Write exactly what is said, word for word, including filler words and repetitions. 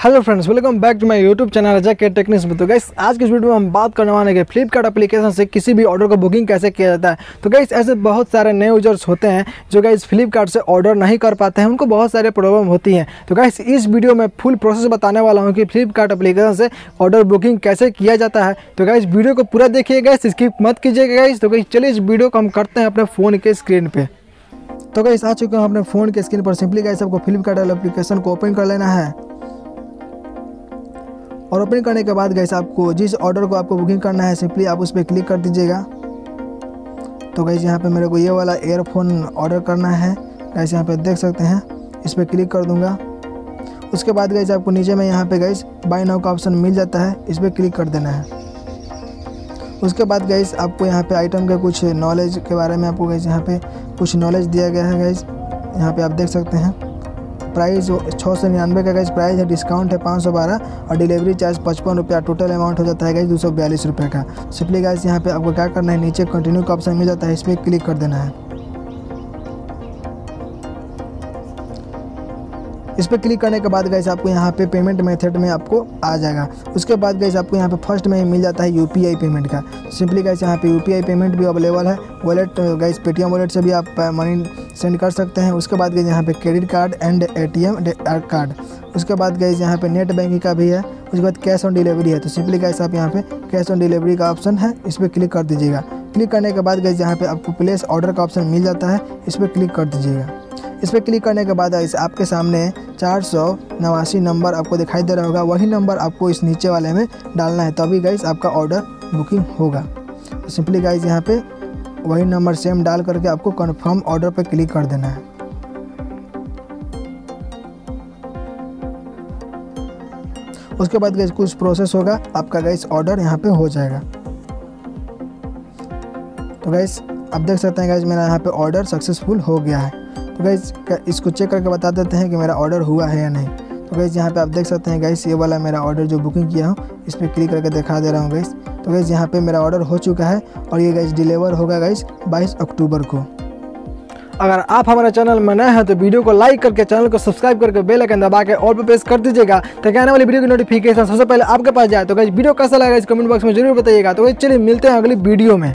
Hello friends, welcome back to my YouTube channel Ajay के techniques में। तो गाइस आज के इस वीडियो में हम बात करने वाले हैं फ्लिपकार्ट एप्लीकेशन से किसी भी ऑर्डर को बुकिंग कैसे किया जाता है। तो गाइस ऐसे बहुत सारे नए यूजर्स होते हैं जो गाइस फ्लिपकार्ट से ऑर्डर नहीं कर पाते हैं, उनको बहुत सारे प्रॉब्लम होती हैं। तो गाइस इस वीडियो में फुल प्रोसेस बताने वाला हूँ कि फ्लिपकार्ट एप्लीकेशन से ऑर्डर बुकिंग कैसे किया जाता है। तो गाइस वीडियो को पूरा देखिए गाइस, स्किप मत कीजिएगा गाइस। तो गाइस चलिए इस वीडियो को हम करते हैं अपने फ़ोन के स्क्रीन पर। तो गाइस आ चुके हैं अपने फ़ोन के स्क्रीन पर। सिंपली गाइस आपको फ्लिपकार्ट एप्लीकेशन को ओपन कर लेना है और ओपन करने के बाद गाइस आपको जिस ऑर्डर को आपको बुकिंग करना है सिंपली आप उस पर क्लिक कर दीजिएगा। तो गाइस यहाँ पे मेरे को ये वाला ईयरफोन ऑर्डर करना है। गाइस यहाँ पे देख सकते हैं, इस पर क्लिक कर दूंगा। उसके बाद गाइस आपको नीचे में यहाँ पे गाइस बाय नाउ का ऑप्शन मिल जाता है, इस पर क्लिक कर देना है। उसके बाद गाइस आपको यहाँ पे आइटम के कुछ नॉलेज के बारे में आपको गाइस यहाँ पे कुछ नॉलेज दिया गया है। गाइस यहाँ पे आप देख सकते हैं प्राइस छः सौ निन्यानवे का गाइस प्राइस है, डिस्काउंट है पाँच सौ बारह और डिलीवरी चार्ज पचपन रुपया, टोटल अमाउंट हो जाता है गाइस दो सौ बयालीस रुपये का। सिंपली गाइस यहाँ पे आपको क्या करना है, नीचे कंटिन्यू का ऑप्शन मिल जाता है, इस पर क्लिक कर देना है। इस पर क्लिक करने के बाद गाइस आपको यहाँ पे पेमेंट मेथड में आपको आ जाएगा। उसके बाद गाइस आपको यहाँ पे फर्स्ट में मिल जाता है यूपीआई पेमेंट का। सिंपली गाइस यहाँ पे यूपीआई पेमेंट भी अवेलेबल है। वॉलेट गाइस पेटीएम वॉलेट से भी आप मनी सेंड कर सकते हैं। उसके बाद गाइस यहाँ पे credit card and ATM card. उसके बाद गाइस यहाँ पे नेट बैंकिंग का भी है। उसके बाद कैश ऑन डिलीवरी है। तो सिंपली गाइस आप यहाँ पे कैश ऑन डिलीवरी का ऑप्शन है, इस पर क्लिक कर दीजिएगा। क्लिक करने के बाद गाइस यहाँ पे आपको प्लेस ऑर्डर का ऑप्शन मिल जाता है, इस पर क्लिक कर दीजिएगा। इस पर क्लिक करने के बाद गाइस आपके सामने चार सौ नवासी नंबर आपको दिखाई दे रहा होगा, वही नंबर आपको इस नीचे वाले में डालना है, तभी गाइस आपका ऑर्डर बुकिंग होगा। तो सिंपली गाइस यहाँ पे वही नंबर सेम डाल करके आपको कंफर्म ऑर्डर पर क्लिक कर देना है। उसके बाद गाइस कुछ प्रोसेस होगा, आपका गाइस ऑर्डर यहाँ पे हो जाएगा। तो गाइस आप देख सकते हैं गाइस मेरा यहाँ पे ऑर्डर सक्सेसफुल हो गया है। तो गाइस इसको चेक करके बता देते हैं कि मेरा ऑर्डर हुआ है या नहीं। तो गाइस यहाँ पे आप देख सकते हैं गाइस ये वाला मेरा ऑर्डर जो बुकिंग किया हूँ, इस पर क्लिक करके दिखा दे रहा हूँ गाइस। तो गाइस यहाँ पे मेरा ऑर्डर हो चुका है और ये गाइस डिलीवर होगा गाइस बाईस अक्टूबर को। अगर आप हमारे चैनल में नए हैं तो वीडियो को लाइक करके चैनल को सब्सक्राइब करके बेल आइकन दबा के ऑल पे प्रेस कर दीजिएगा ताकि आने वाली वीडियो की नोटिफिकेशन सबसे पहले आपके पास जाए। तो गाइस वीडियो कैसा लगा इस कमेंट बॉक्स में जरूर बताइएगा। तो गाइस चलिए मिलते हैं अगली वीडियो में।